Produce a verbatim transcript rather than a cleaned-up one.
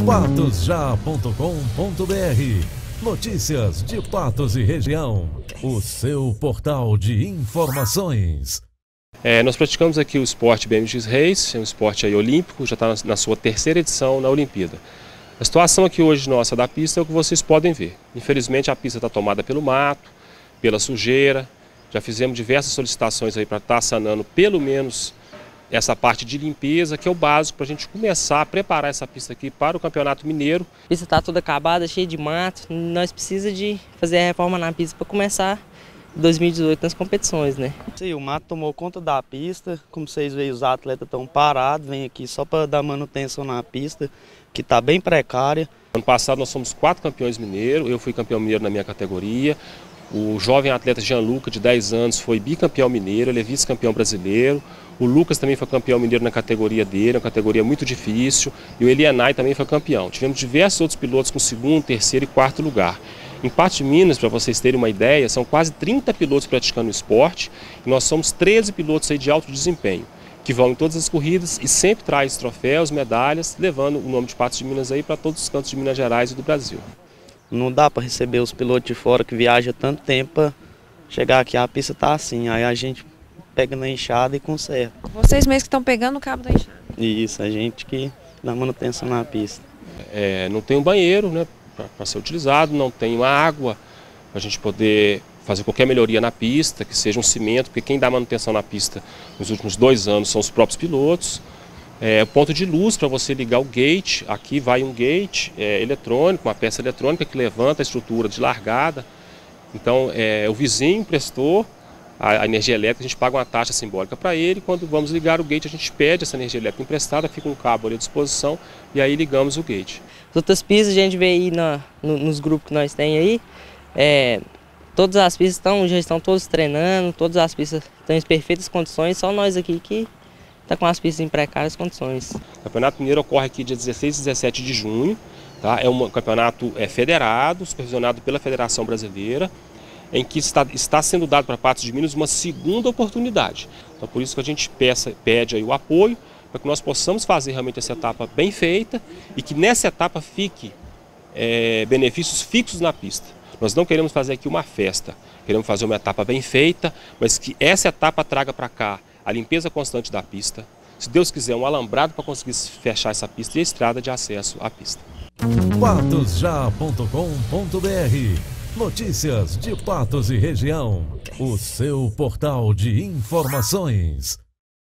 patos já ponto com ponto br. Notícias de Patos e região. O seu portal de informações. É, nós praticamos aqui o esporte B M X Race, é um esporte aí olímpico, já está na sua terceira edição na Olimpíada. A situação aqui hoje nossa da pista é o que vocês podem ver. Infelizmente a pista está tomada pelo mato, pela sujeira. Já fizemos diversas solicitações aí para estar sanando pelo menos essa parte de limpeza, que é o básico para a gente começar a preparar essa pista aqui para o Campeonato Mineiro. A pista está toda acabada, cheia de mato, nós precisamos de fazer a reforma na pista para começar dois mil e dezoito nas competições, né? Sim, o mato tomou conta da pista, como vocês veem, os atletas estão parados, vêm aqui só para dar manutenção na pista, que está bem precária. Ano passado nós fomos quatro campeões mineiros, eu fui campeão mineiro na minha categoria. O jovem atleta Gianluca, de dez anos, foi bicampeão mineiro, ele é vice-campeão brasileiro. O Lucas também foi campeão mineiro na categoria dele, uma categoria muito difícil. E o Elianai também foi campeão. Tivemos diversos outros pilotos com segundo, terceiro e quarto lugar. Em Patos de Minas, para vocês terem uma ideia, são quase trinta pilotos praticando o esporte. E nós somos treze pilotos aí de alto desempenho, que vão em todas as corridas e sempre traz troféus, medalhas, levando o nome de Patos de Minas aí para todos os cantos de Minas Gerais e do Brasil. Não dá para receber os pilotos de fora que viajam tanto tempo para chegar aqui, a pista tá assim, aí a gente pega na enxada e conserta. Vocês mesmos que estão pegando o cabo da enxada? Isso, a gente que dá manutenção na pista. É, não tem um banheiro, né, para ser utilizado, não tem uma água para a gente poder fazer qualquer melhoria na pista, que seja um cimento, porque quem dá manutenção na pista nos últimos dois anos são os próprios pilotos. É, ponto de luz para você ligar o gate, aqui vai um gate é, eletrônico, uma peça eletrônica que levanta a estrutura de largada. Então é, o vizinho emprestou a, a energia elétrica, a gente paga uma taxa simbólica para ele, quando vamos ligar o gate a gente pede essa energia elétrica emprestada, fica um cabo ali à disposição e aí ligamos o gate. As outras pistas a gente vê aí na, no, nos grupos que nós temos aí, é, todas as pistas estão, já estão todos treinando, todas as pistas estão em perfeitas condições, só nós aqui que está com as pistas em precárias condições. O Campeonato Mineiro ocorre aqui dia dezesseis e dezessete de junho, tá? É um campeonato é, federado, supervisionado pela Federação Brasileira, em que está, está sendo dado para Patos de Minas uma segunda oportunidade. Então por isso que a gente peça, pede aí o apoio, para que nós possamos fazer realmente essa etapa bem feita e que nessa etapa fique é, benefícios fixos na pista. Nós não queremos fazer aqui uma festa, queremos fazer uma etapa bem feita, mas que essa etapa traga para cá a limpeza constante da pista, se Deus quiser, um alambrado para conseguir fechar essa pista e a estrada de acesso à pista. patos já ponto com ponto br. Notícias de Patos e região. O seu portal de informações.